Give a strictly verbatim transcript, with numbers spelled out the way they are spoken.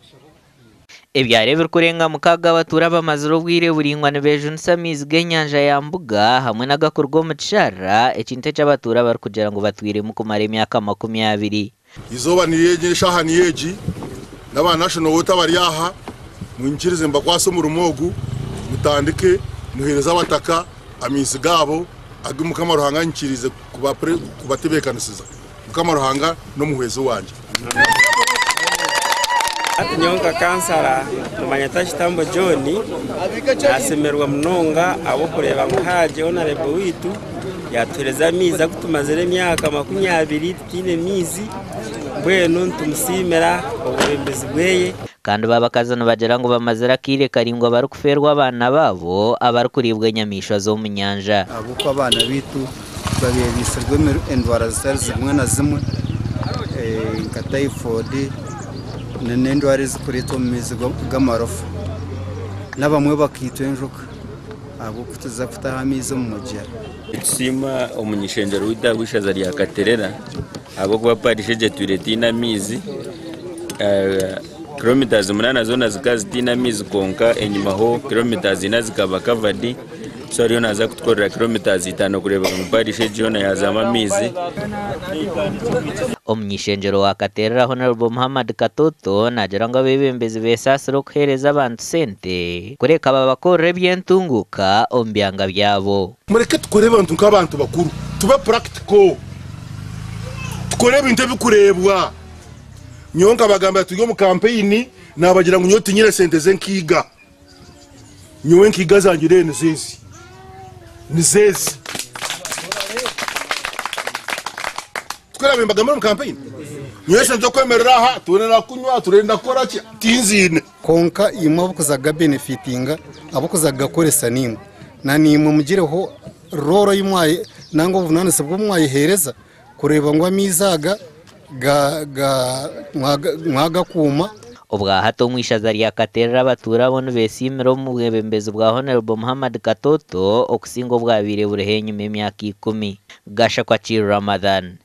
Ebyare bikurenga mukaga Abatuura bamaze ubwire buringwa nebejunisa amizi g'enyanja ya Mbuga hamwe n'agakorwa mu kishara ekintu cy'Abatuura bari kugira ngo batwire mu kumara imyaka makumyabiri. Izoba niyegesha hani yeji n'aba national water bari aha mwinjirize mbakwaso mu rumogu mutandike muhereza abataka amizi gabo agi mukamaruhanga nkirize kubapre kubatebekanisiza mukamaruhanga no muhwezo wanje. Nyonga kansara tumanyata kitambo John asemerwa mnonga abo kureba muhaje honorable witu yatureza miza kutumazere emyaka makumyabiri tine mizi bwenu ntumusimera oburembezi bweye kandi babakazana bagira ngo bamazira kire karingwa bari kuferwa abana babo abari kuribwa nyamisha zo mu nyanja abuko abana bitu babiye bisirwe endwara zitari zimwe na zimwe eh nka typhoid nendo ari zikurito mu mizigo gamarofu nabamwe bakitwa enjoka abo kutuza kutaha amizi mu mujera sima umunyishenjero w'idabwishaza rya Katerera abo kuba parisheje turetina mizi kilometers umunani zona zikazitina mizi konka enyuma ho kilometers ina zikaba covered so ariyo naza kutkorera kilometers itano kureba mu parisheje yona yazama mizi. Omunyishenjero wa Katerera Honorable Muhammad Katoto nagira ngo abebembezi besasiro kuhereza abantu sente kureka babakore byentunguka ombyanga byabo. Mureke tukore abantu nk'abantu bakuru tube practical tukore ibintu bikurebwa nyonga bagamba tuyo mu campaign nabagira ngo nyoti nyire sente zenkiga nyowe nkiga zangire nizezi nizezi tukora bimbaga mu campaign nyese nzo kwemerera aha turenda kunywa turenda kora ki tinzine konka imwe bukuzaga benefitinga abukuzaga koresa nimwe na nimwe mugireho roro y'umwaye nango vunanise bwo mwayihereza kureba ngo amizaga ga ga mwaga kuma ubwa hato mwishaza rya Katerera Abatuura bono besimiro mu bwebembezi bwa Honorable Muhammad Katoto okusingo bwabire burehenye mu myaka ikumi gasha kwa Ramadan.